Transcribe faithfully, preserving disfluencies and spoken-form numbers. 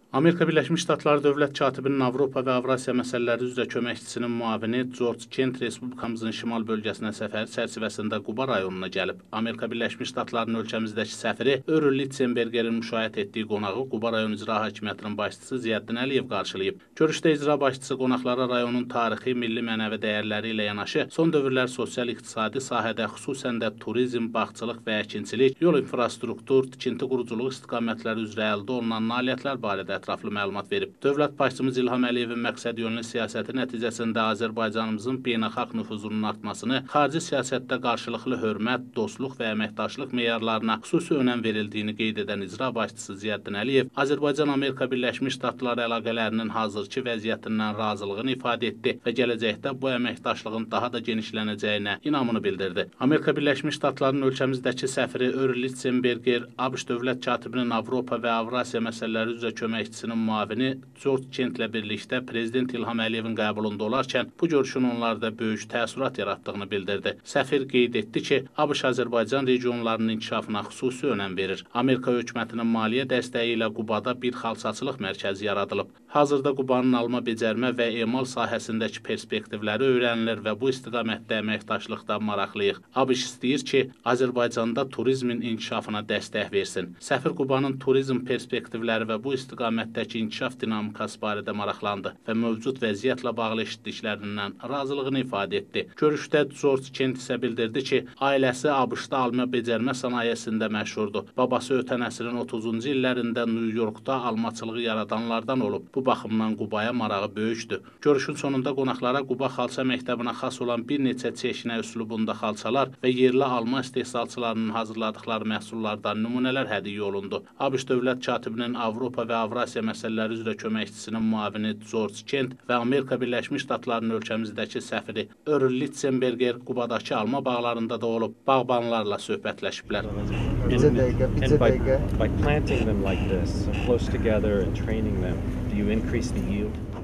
Amerika Birləşmiş Ştatları Dövlət Katibinin Avropa və Avrasiya məsələləri üzrə köməkçisinin müavini George Kent Respublikamızın şimal bölgəsinə səfəri çərçivəsində Quba rayonuna gəlib. Amerika Birləşmiş Ştatlarının ölkəmizdəki səfiri Örül Litsenbergerin müşahidə etdiyi qonağı Quba rayon icra hakimiyyətinin başçısı Ziyəddin Əliyev qarşılayıb. Görüşdə icra başçısı qonaqlara rayonun tarixi, milli mənəvi dəyərləri ilə yanaşı, son dövrlər sosial-iqtisadi sahədə, xüsusən də turizm, bağçılıq və əkinçilik, yol infrastruktur, tikinti quruculuq istiqamətləri üzrə əldə olunan nailiyyətlər barədə ətraflı məlumat verib. Dövlət başçımız İlham Əliyevin məqsədyönlü siyasəti nəticəsində Azərbaycanımızın beynəlxalq nüfuzunun artmasını, xarici siyasətdə qarşılıqlı hörmət, dostluq və əməkdaşlıq meyarlarına xüsusi önəm verildiğini qeyd edən icra başçısı Ziyəddin Əliyev, Azərbaycan-Amerika Birləşmiş Ştatları əlaqələrinin hazırki vəziyyətindən razılığını ifadə etdi və gələcəkdə bu əməkdaşlığın daha da genişlənəcəyinə inamını bildirdi. Amerika Birləşmiş Ştatlarının ölkəmizdəki səfiri Örül Litsenberger, ABŞ Dövlət Katibinin Avropa və Avrasiya məsələləri üzrə köməkçisinin müavini George Kentlə birlikdə Prezident İlham Əliyevin qəbulunda olarkən bu görüşün onlarda böyük təəssürat yaratdığını bildirdi. Səfir qeyd etdi ki, ABŞ Azərbaycan regionlarının inkişafına xüsusi önəm verir. Amerika hökumətinin maliyyə dəstəyi ilə Qubada bir xalçaçılıq mərkəzi yaradılıb. Hazırda Qubanın alma, becərmə və emal sahəsindəki perspektivləri öyrənilir və bu istiqamətdə əməkdaşlıqda maraqlıyıq. ABŞ istəyir ki, Azərbaycanda turizmin inkişafına dəstək versin. Səfir Qubanın turizm perspektivləri və bu istiqamətdəki inkişaf dinamikası barədə maraqlandı və mövcud vəziyyətlə bağlı eşitdiklərindən razılığını ifadə etdi. Görüşdə George Kent isə bildirdi ki, ailəsi ABŞ-da alma becərmə sənayesində məşhurdur. Babası ötən əsrin otuzuncu illərində New Yorkda almaçılığı yaradanlardan olub. Bu baxımdan Qubaya marağı böyükdür. Görüşün sonunda qonaqlara Quba xalça məktəbinə xas olan bir neçə çeşinə üslubunda xalçalar və yerli alma istehsalçılarının hazırladıkları məhsullardan nümunələr hədiyyə olundu. ABŞ Dövlət Katibinin Avropa və Avrasiya məsələləri üzrə köməkçisinin müavini George Kent və Amerika Birləşmiş Ştatlarının ölkəmizdəki səfiri Örül Litsenberger Qubadakı alma bağlarında da olub, bağbanlarla söhbətləşiblər. Bizə dəqiqə, bizə dəqiqə. By planting them like this, so close together and training them, do you increase the yield?